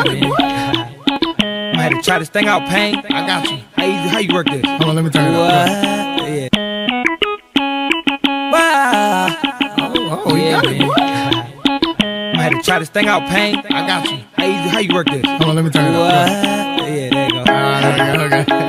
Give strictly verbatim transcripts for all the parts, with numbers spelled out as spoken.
man. I had to try this thing out, Pain. I got you. How you, how you work this? Hold on, let me turn it what? up. Yeah. Wow. Oh, oh, you yeah, got it, man. boy. I had to try this thing out, Pain. I got you. How you, how you work this? Hold on, let me turn it what? up. Yeah, there you go. Ah, there you go, okay.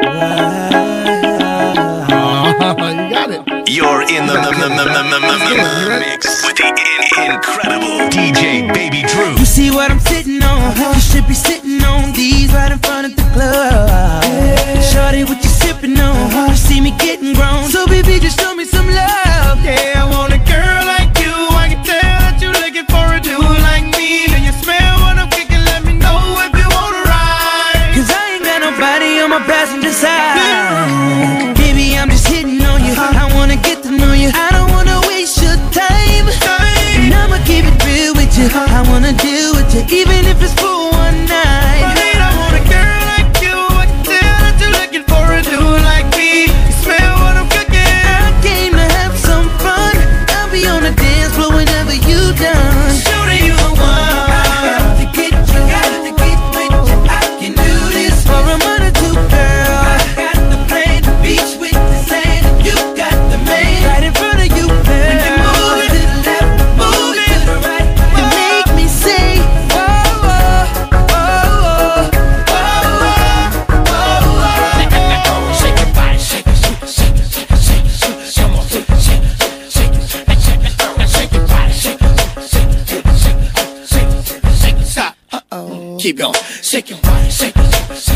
Oh, you got it. You're in the mix with the in incredible D J Baby Drew. You see what I'm sitting on? You should be sitting on these right in front of the club. Shorty, what you sipping on? You see me getting grown, so baby, just show me some love. Yeah, I want a girl like you. I can tell that you're looking for a dude like me. Do you smell what I'm kicking? Let me know if you wanna ride. Cause I ain't got nobody on my passenger side. Baby, I'm just hitting on you. I wanna get to know you. I don't wanna waste your time. And I'ma keep it real with you. I wanna deal with you, even if it's for one night. I want a girl like you. I can tell that you're looking for a dude like me. You smell what I'm cooking. I came to have some fun. I'll be on the dance floor whenever you done. Shooting you the one. I got to get you, got to get with you. I can do this for a month or two, girl. I got the plan, the beach with the sand, and you got the man right in front of you, girl. When you move it to the left, move it to the right, you make me say, whoa, whoa, whoa, whoa, whoa, whoa, whoa. Shake your body, shake it, shake it, shake it, shake it, shake it, shake it, come on, shake it, shake it, shake it, shake it, shake it, shake your body, shake it, shake it, shake it, shake it, shake it, shake it, stop, uh oh, keep going, shake your body, shake it, shake it.